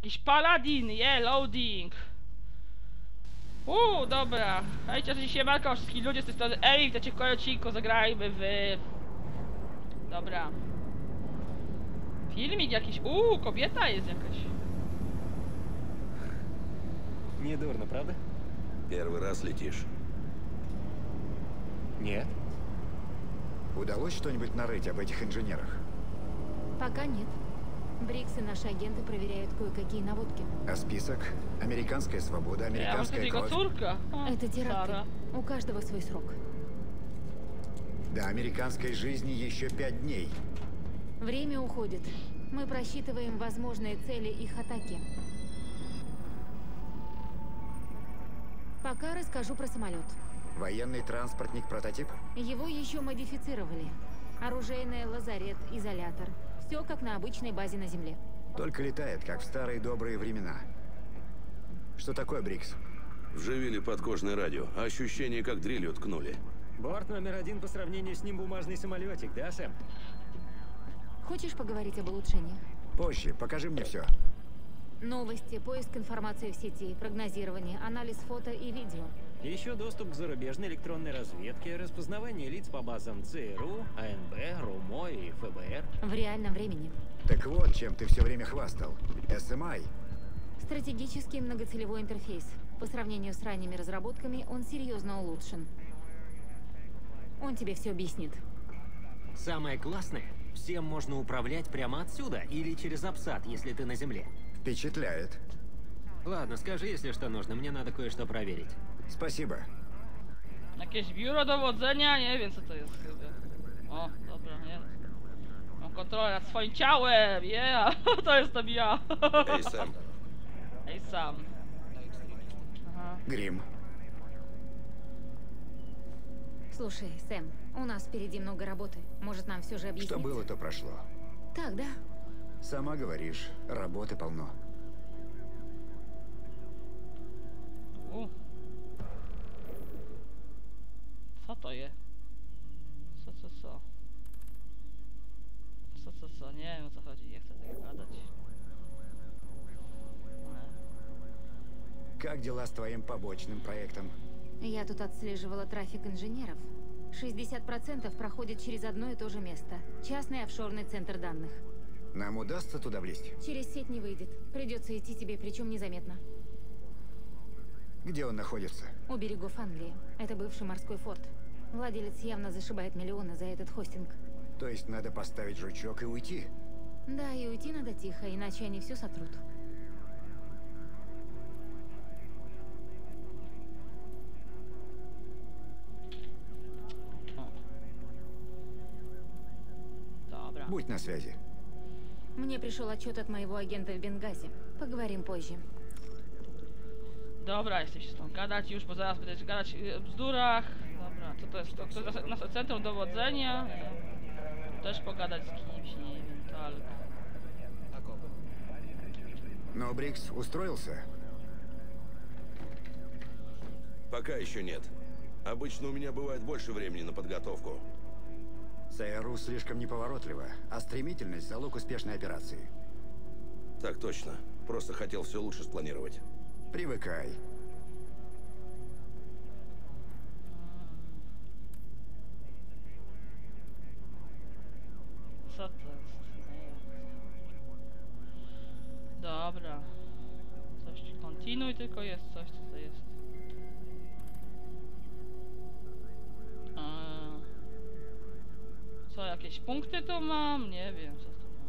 Jakiś paladin, loading. Dobra. Hejcie, że się walka o wszystkich ludzie z tej strony Ej, witajcie w kolejnym odcinku, zagrajmy w... Dobra. Filmik jakiś, kobieta jest jakaś. Недурно, правда? Первый раз летишь? Нет. Удалось что-нибудь нарыть об этих инженерах? Пока нет. Брикс и наши агенты проверяют кое-какие наводки. А список? Американская свобода, американская jego кровь. córka. Это теракты. Сара. У каждого свой срок. До американской жизни еще 5 дней. Время уходит. Мы просчитываем возможные цели их атаки. Пока расскажу про самолет. Военный транспортник прототип? Его еще модифицировали. Оружейный лазарет, изолятор. Все как на обычной базе на Земле. Только летает, как в старые добрые времена. Что такое, Брикс? Вживили подкожное радио. Ощущение, как дрелью ткнули. Борт номер 1 по сравнению с ним бумажный самолетик, да, Сэм? Хочешь поговорить об улучшениях? Позже, покажи мне все. Новости, поиск информации в сети, прогнозирование, анализ фото и видео. Еще доступ к зарубежной электронной разведке, распознавание лиц по базам ЦРУ, АНБ, РУМО и ФБР. В реальном времени. Так вот, чем ты все время хвастал. SMI. Стратегический многоцелевой интерфейс. По сравнению с ранними разработками, он серьезно улучшен. Он тебе все объяснит. Самое классное, всем можно управлять прямо отсюда или через апсат, если ty na земле. Впечатляет. Ладно, скажи, если что нужно, мне надо кое-что проверить. Спасибо. Jakieś biuro dowodzenia? Nie wiem co to jest chyba. O, dobra, nie. Mam kontrolę nad swoim ciałem, to jestem ja. Эй, Сэм. Ej, sam. Ага. Грим. Слушай, Сэм, у нас впереди много работы. Может, нам все же объяснить? Что было, то прошло. Так, да? Сама говоришь, работы полно. Co to je? Co? Nie wiem o co chodzi, nie chcę tego gadać. Как дела с твоим побочным проектом? Я тут отслеживала трафик инженеров. 60% проходит через одно и то же место. Частный офшорный центр данных. Нам удастся туда влезть? Через сеть не выйдет. Придется идти тебе, причем незаметно. Где он находится? У берегов Англии. Это бывший морской форт. Владелец явно зашибает миллионы за этот хостинг. То есть надо поставить жучок и уйти? Да, и уйти надо тихо, иначе они все сотрут. Dobra. Будь на связи. Мне пришел отчет от моего агента в Бенгази. Поговорим позже. Dobra, jesteś się z tą gadać już, bo zaraz będziesz gadać o bzdurach. Dobra, co to jest? To jest nasze centrum dowodzenia. Też pogadać z kimś, nie wiem, tak. Но Брикс устроился? Пока еще нет. Обычно у меня бывает больше времени на подготовку. ЦРУ слишком неповоротливо, а стремительность – залог успешной операции. Так точно. Просто хотел все лучше спланировать. Привыкай. Co to jest? Nie wiem. Dobra. Coś, kontynuuj tylko jest coś, co to jest. Co, jakieś punkty tu mam? Nie wiem, co to mam.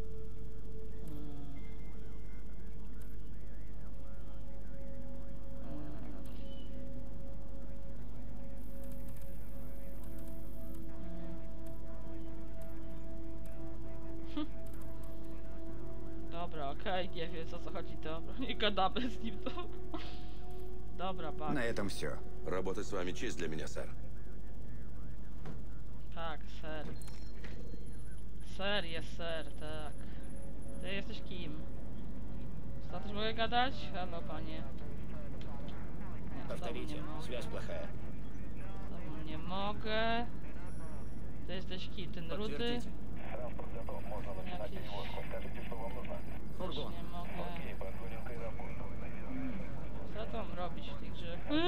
Dobra, okej, nie wiem o co chodzi, dobra. Nie gadamy z nim, to. Dobra, На bak. этом все. Работать с вами честь для меня, сэр. Tak, ser. Ser jest ser, tak. Ty jesteś kim? Z tobą też mogę gadać? Halo, panie. Nie, z tobą nie mogę. связь плохая. Z tobą nie mogę. Ty jesteś kim? Ten rudy? Jakiś... Też nie mogę.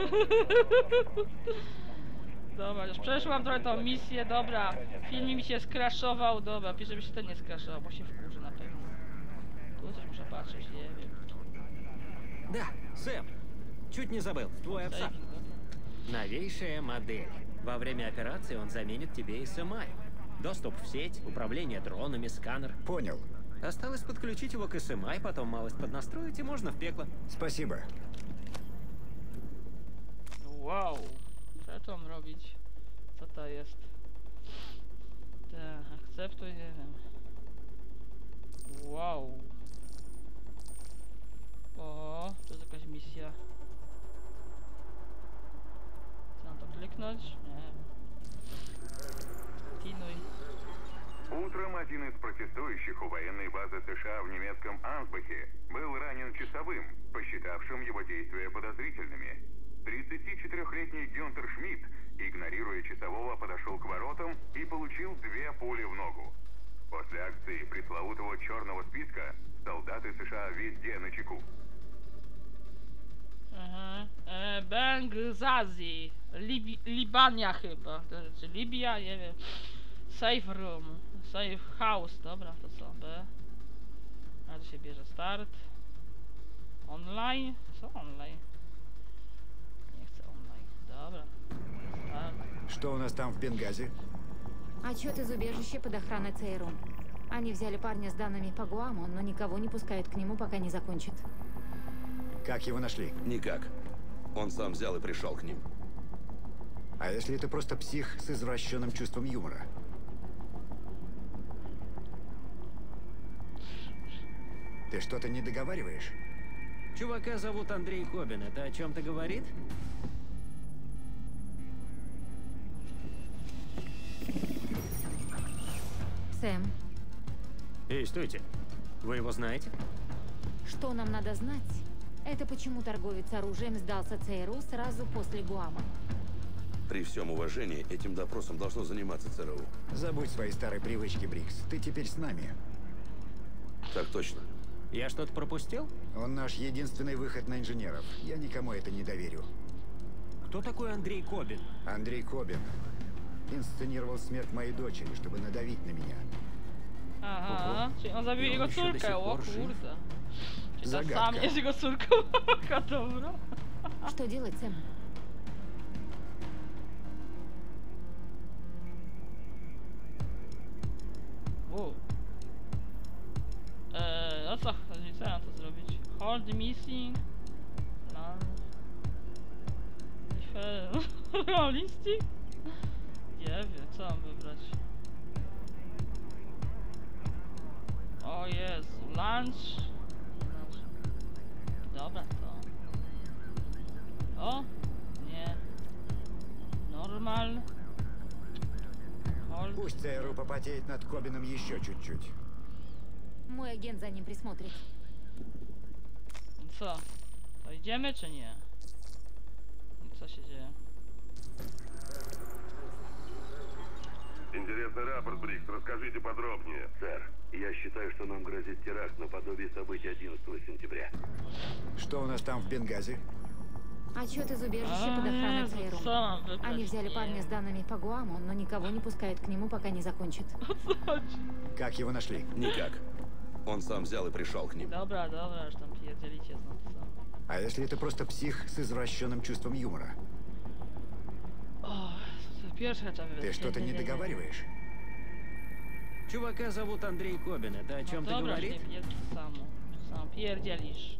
Dobra, już przeszłam trochę tą misję, dobra. Film mi się skraszował, dobra, piszę, żeby się ten nie skraszował, bo się wkurzy na pewno. Tu coś muszę patrzeć, nie wiem. Да, Сэм, чуть не забыл. Твой отца. Сейфинг, dobra. Новейшая модель. Во время операции он заменит тебе SMI. Доступ в сеть, управление дронами, сканер. Понял. Осталось подключить его к SMI, потом малость поднастроить, и можно в пекло. Спасибо. Wow, co to mam robić? Co to jest? Tak, akceptuj, nie wiem. Wow. O, to jest jakaś misja. Chcę na to kliknąć? Nie. Tinuj. Утром один из протестующих у военной базы США в немецком Ансбахе был ранен часовым, посчитавшим его действия подозрительными. 34-летний Гюнтер Шмидт, игнорируя часового, подошел к воротам и получил 2 пули в ногу. После акции пресловутого черного списка солдаты США везде на чеку. Aha. Benghazi. Libania chyba. To znaczy Libia, nie wiem. Safe room. Safe house. Dobra, to co? B. A tu się bierze start. Online? Co online? Nie chcę online. Dobra. Start. Что у нас там в Бенгази? Отчет из убежища под охраной ЦРУ. Они взяли парня с данными по Гуаму, но никого не пускают к нему, пока не закончат. Как его нашли? Никак. Он сам взял и пришел к ним. А если это просто псих с извращенным чувством юмора? Ты что-то не договариваешь? Чувака зовут Андрей Кобин. Это о чем-то говорит? Сэм, Эй, стойте. Вы его знаете? что нам надо знать? Это почему торговец оружием сдался ЦРУ сразу после Гуама. При всем уважении, этим допросом должно заниматься ЦРУ. Забудь свои старые привычки, Брикс. Ты теперь с нами. Так точно. Я что-то пропустил? Он наш единственный выход на инженеров. Я никому это не доверю. Кто такой Андрей Кобин? Андрей Кобин инсценировал смерть моей дочери, чтобы надавить на меня. Aha, czyli on zabił I on jego jeszcze do córkę, sих o por żyw. kurde. Czy to Zagadka. sam jest jego córką? Jaka dobra. Что делать, Сэм? Wow. O co chodzi? Co ja mam to zrobić? Hold missing. Realistic? Nie wiem, co mam wybrać. O jest, lunch. Dobra, to. O? Nie. Normal. Hold. Пусть ЦРУ попотеет над Кобином еще чуть-чуть. Мой агент за ним присмотрит. Co? To idziemy czy nie? Co się dzieje? Интересный рапорт, Брикс. Расскажите подробнее. Сэр, я считаю, что нам грозит теракт наподобие событий 11 сентября. Что у нас там в Бенгази? Отчет из убежища под охраной Jezu, ЦРУ. co mam wybrać? Они взяли Nie. парня с данными по Гуаму, но никого не пускают к нему, пока не закончат. O co chodzi? Как его нашли? Никак. Он сам взял и пришел к ним. Dobra, dobra, już tam pierdzielicie znowu co. А если это просто псих с извращенным чувством юмора? O, to pierwsze trzeba wybrać. Ты что-то не договариваешь? Чувака зовут Андрей Кобин. Это о No чем-то dobra, że говорит? nie jest samo pierdzielisz.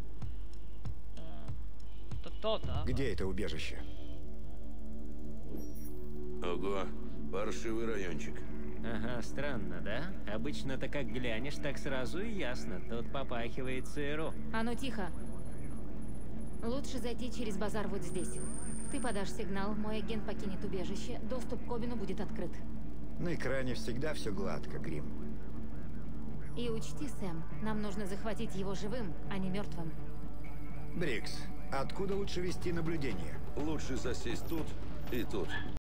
To, tak? Где это убежище? Ого, паршивый райончик. Ага, странно, да? Обычно-то как глянешь, так сразу и ясно. Тут попахивает ЦРУ. А ну тихо. Лучше зайти через базар вот здесь. Ты подашь сигнал, мой агент покинет убежище, доступ к Кобину будет открыт. На экране всегда все гладко, Грим. И учти, Сэм, нам нужно захватить его живым, а не мертвым. Брикс, откуда лучше вести наблюдение? Лучше засесть тут и тут.